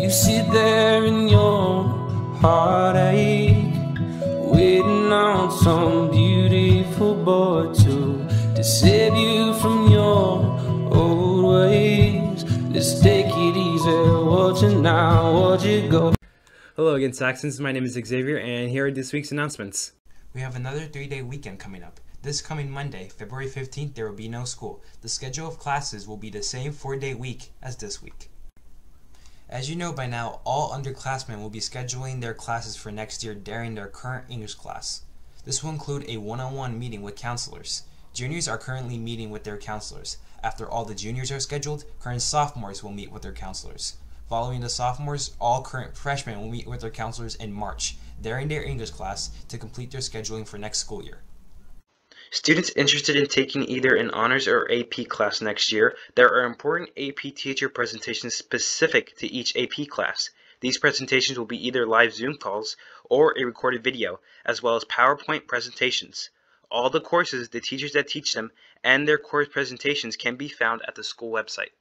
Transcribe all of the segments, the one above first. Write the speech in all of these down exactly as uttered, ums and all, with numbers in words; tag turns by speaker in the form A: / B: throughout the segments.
A: You sit there in your heartache, waiting on some beautiful boy to, to save you from your old ways. Just take it easy, watch it now, watch it go.
B: Hello again, Saxons. My name is Xavier, and here are this week's announcements.
C: We have another three-day weekend coming up. This coming Monday, February fifteenth, there will be no school. The schedule of classes will be the same four-day week as this week. As you know by now, all underclassmen will be scheduling their classes for next year during their current English class. This will include a one-on-one meeting with counselors. Juniors are currently meeting with their counselors. After all the juniors are scheduled, current sophomores will meet with their counselors. Following the sophomores, all current freshmen will meet with their counselors in March during their English class to complete their scheduling for next school year.
B: Students interested in taking either an honors or A P class next year, there are important A P teacher presentations specific to each A P class. These presentations will be either live Zoom calls or a recorded video, as well as PowerPoint presentations. All the courses, the teachers that teach them, and their course presentations can be found at the school website.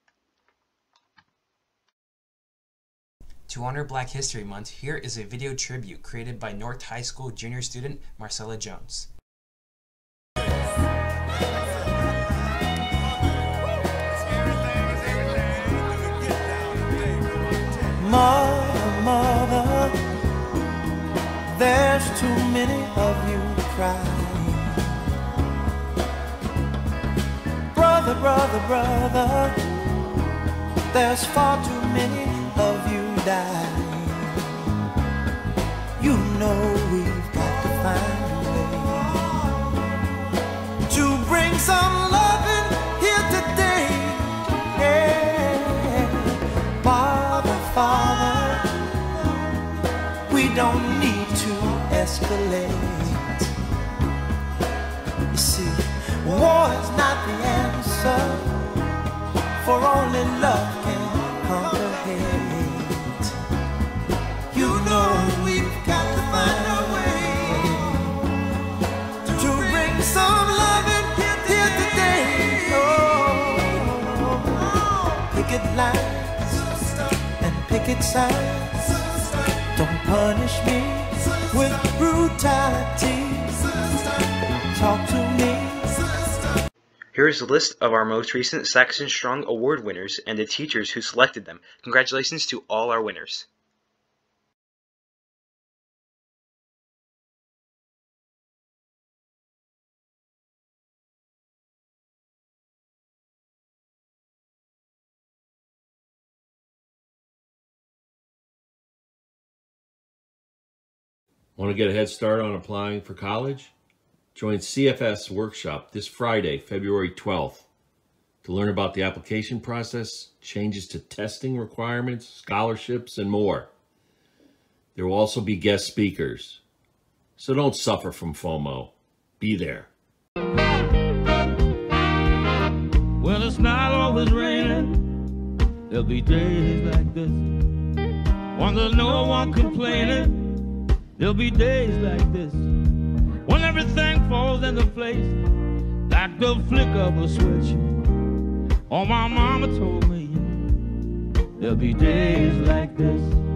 C: To honor Black History Month, here is a video tribute created by North High School junior student Marcella Jones.
D: Mother, mother, there's too many of you crying. Brother, brother, brother, there's far too many of you dying. You know we've got to find a way to bring some loving here today. Yeah. Father, Father, we don't need to escalate. You see, war is not the answer, for only love can conquer hate. You know we've got to find a way to bring some loving here today. Oh, picket lines and picket signs, don't punish me with brutality. Talk to me.
B: Here is a list of our most recent Saxon Strong Award winners and the teachers who selected them. Congratulations to all our winners.
E: Want to get a head start on applying for college? Join C F S Workshop this Friday, February twelfth, to learn about the application process, changes to testing requirements, scholarships, and more. There will also be guest speakers, so don't suffer from FOMO. Be there.
F: Well, it's not always raining. There'll be days like this when there's no one complaining. There'll be days like this when everything falls into place like the flick of a switch. Oh, my mama told me there'll be days like this.